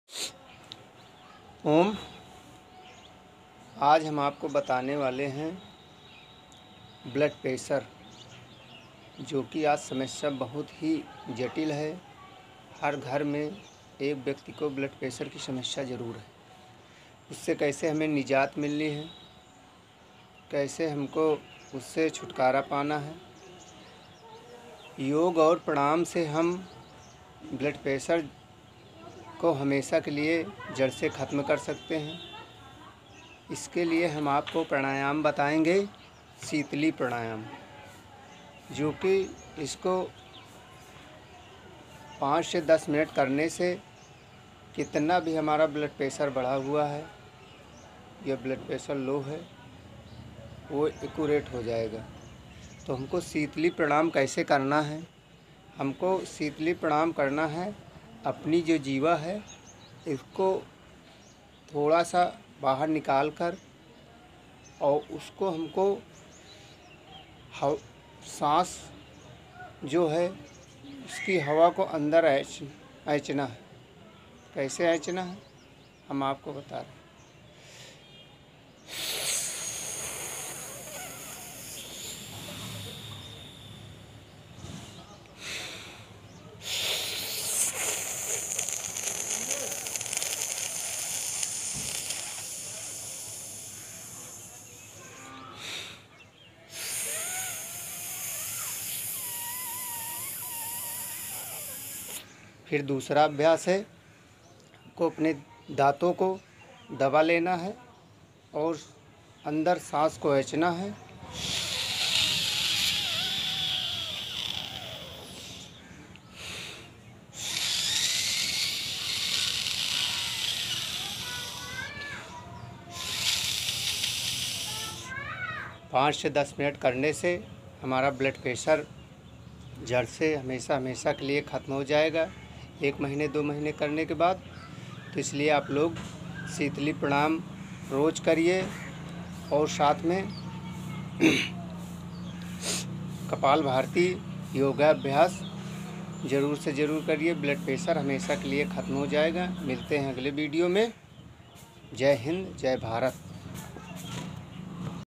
ओम, आज हम आपको बताने वाले हैं ब्लड प्रेशर, जो कि आज समस्या बहुत ही जटिल है। हर घर में एक व्यक्ति को ब्लड प्रेशर की समस्या ज़रूर है। उससे कैसे हमें निजात मिलनी है, कैसे हमको उससे छुटकारा पाना है। योग और प्राणायाम से हम ब्लड प्रेशर को हमेशा के लिए जड़ से ख़त्म कर सकते हैं। इसके लिए हम आपको प्राणायाम बताएंगे, शीतली प्राणायाम, जो कि इसको 5 से 10 मिनट करने से कितना भी हमारा ब्लड प्रेशर बढ़ा हुआ है या ब्लड प्रेशर लो है, वो एक्यूरेट हो जाएगा। तो हमको शीतली प्राणायाम कैसे करना है? हमको शीतली प्राणायाम करना है, अपनी जो जीवा है इसको थोड़ा सा बाहर निकाल कर और उसको हमको सांस जो है उसकी हवा को अंदर ऐंचना है। कैसे ऐंचना है हम आपको बता रहे हैं। फिर दूसरा अभ्यास है, को अपने दांतों को दबा लेना है और अंदर सांस को खींचना है। पाँच से 10 मिनट करने से हमारा ब्लड प्रेशर जड़ से हमेशा के लिए ख़त्म हो जाएगा, 1 महीने 2 महीने करने के बाद। तो इसलिए आप लोग शीतली प्राणायाम रोज़ करिए और साथ में कपालभाति योगाभ्यास ज़रूर से ज़रूर करिए। ब्लड प्रेशर हमेशा के लिए ख़त्म हो जाएगा। मिलते हैं अगले वीडियो में। जय हिंद, जय भारत।